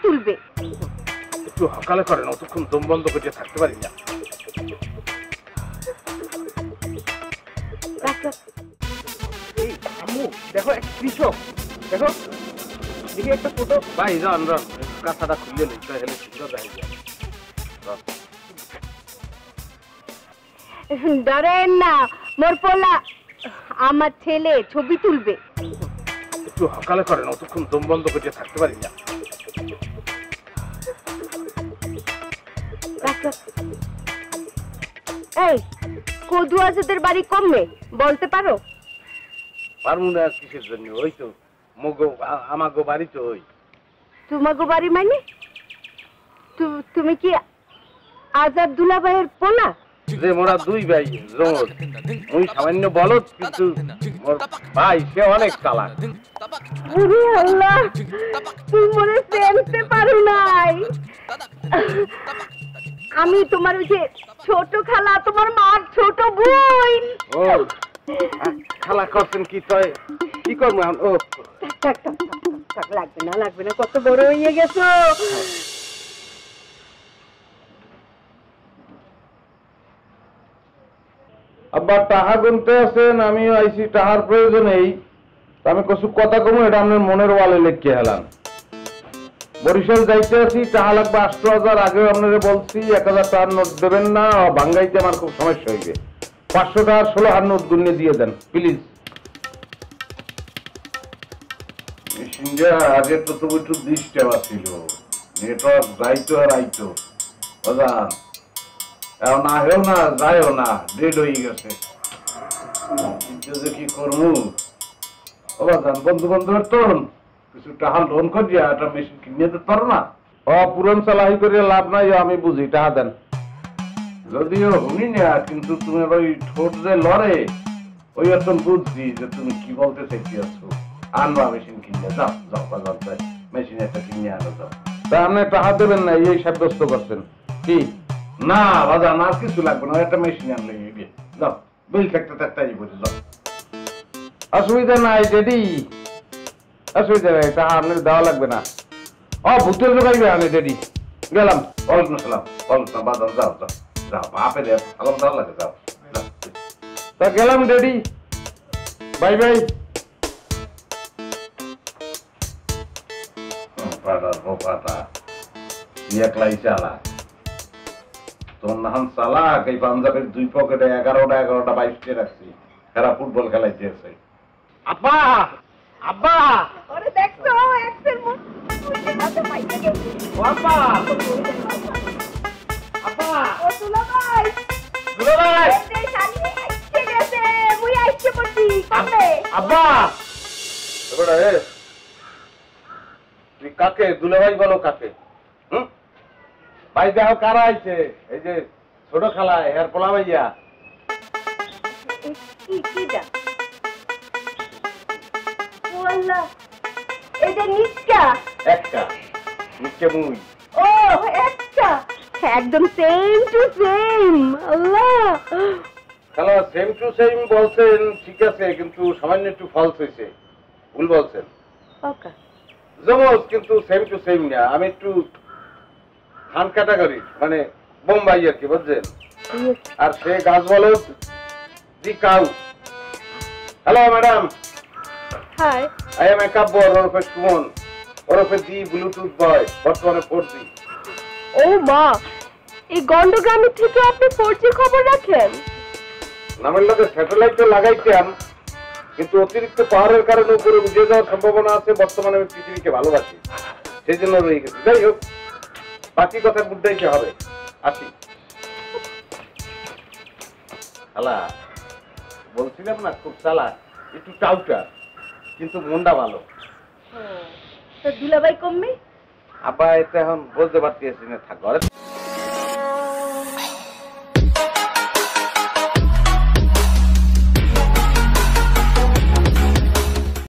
তুলবে। একটু সকালে করেন, অতক্ষণ দম বন্ধ করে থাকতে পারি না। আম্মু দেখো, এক কৃষক, দেখো দেখি একটা ফটো। ভাই রান রান, কাঁথাটা খুলে নেই তাহলে সুন্দর দেখা যায়। ডরেন না, মোর পোলা আমার ছেলে ছবি তুলবে। একটু সকালে করেন, অতক্ষণ দম বন্ধ করে থাকতে পারি না। এই কদু আজাদের বাড়ি কমবে বলতে পারো? পারবো না কিসের জন্য? ওই তো আমাগো বাড়ি তো। ওই তোমাগো বাড়ি মানে? তুমি কি আজাদ দুলাভাইয়ের পোলা? যে মোরা দুই ভাই জমজ, ওই সামান্য বলদ, কিন্তু মোর ভাই সে অনেক চালাক। ওরে আল্লাহ, তুমি মনে চিনতে পারো নাই? আমি তোমার ওই যে ছোট খালা, তোমার মার ছোট বোন। ও খালা করছেন কি? তয় কি করবো এখন? ও লাগবে না লাগবে না, কত বড় হয়ে গেছো। আব্বা টাহা গুনতে আছেন, আমিও আইসি টাহার প্রয়োজনেই। আমি কিছু কথা কমু, এটা আপনার মনের ওয়ালে লিখে হেলাম। বরিশাল যাইতে আছি, টাহা লাগবে ৮০০০। আগেও আপনারা বলছি ১০০০ টাকার নোট দেবেন না, ভাঙ্গাইতে আমার খুব সমস্যা হইবে। ৫০০ টাকার ১৬ নোট গুনিয়ে দিয়ে দেন প্লিজ। মেশিনটা আগে তো তবু একটু ডিস্টার্ব ছিল, নেটওয়ার্ক যাইতো আর আইতো। বাজান এখন আহেও না যায়ও না, ডেড হয়ে গেছে। কি করবো বাজান? বন্ধু বান্ধবের তরুণ কিছু টাকা লোন করিয়া একটা মেশিন কিনে দিতে পারো না? পুরন চালাহি করে লাভ নাই, আমি বুঝি, টাকা দেন। যদিও শুনি না, কিন্তু তুমি ওই ঠোঁট যে লড়ে, ওই এখন বুঝছি যে তুমি কি বলতে চাইছো। আনবা মেশিন কিনে, যাও যাও বাজার যাই, মেশিন একটা কিনে আনো যাও। তা আপনি টাকা দেবেন না এই সাব্যস্ত করছেন কি? না বাজার আর কিছু লাগবে না, একটা মেশিন আনলে যাও, বিল থাকতে থাকতে বলি যাও। অসুবিধা নাই ডেডি, অসুবিধা নাই, টাকা আপনার দেওয়া লাগবে না। ভূতের লোকাইবে আমি ডেডি গেলাম। ওয়ালাইকুম আসসালাম। ওয়ালাইকুম বাজার, যাও যাও যাও, বাপে দে সালাম দেওয়া লাগে, যাও তা গেলাম ডেডি, বাই বাই। একলাই চালা তোর নাম চালাক। এই পাঞ্জাবের দুই পকেটে 11টা 22টা রাখছি, এরা ফুটবল খেলাইতে আছে। আব্বা আব্বা, ওরে দেখছো এক্সেল মুখ হাতে পাইতে গেছে। আব্বা আব্বা, ও দুলাভাই দুলাভাই, এই শালি আইছে গেছে, মুই আইছে পড়ছি কমবে। আব্বা এবারে তুই কাকে দুলাভাই বলো? কাকে? ভাই দেখো কারা আইছে। এই যে ছোট খালা, এর পোলা ভাইয়া। কি দা ওয়াল্লা, এটা নিচকা একটা নিচে মুই। ও একটা একদম সেম টু সেম। আল্লাহ, হ্যালো, সেম টু সেম বলছেন ঠিক আছে, কিন্তু সামান্য একটু ফলস হয়েছে, ভুল বলছেন। ওকে জমজ কিন্তু সেম টু সেম না। আমি একটু ধান ক্যাটাগরি, মানে বোম্বাই আর কি, বুঝছেন? আর সে গাছ বলদ, the cow. Hello madam, hi, I am a Kabbar ওরফে সুমন ওরফে দি ব্লুটুথ বয়, বর্তমানে 4G। ও মা, এই গন্ডগ্রামে থেকে আপনি 4G খবর রাখেন? নামের লোকে স্যাটেলাইট তো লাগাইতাম, কিন্তু অতিরিক্ত পাওয়ারের কারণে উপরে উঠে যাওয়ার সম্ভাবনা আছে। বর্তমানে আমি পৃথিবীকে ভালোবাসি, সেই জন্য রয়ে গেছি। যাই হোক, বাকি কথা বুঝতে হবে। আসি। খালা বলছিলাম না, খুব চালাক, একটু টাউটা, কিন্তু মনটা ভালো। তো দুলাভাই কমবে? আব্বা এটা এখন বলতে পারতেছি না, থাক ঘরে।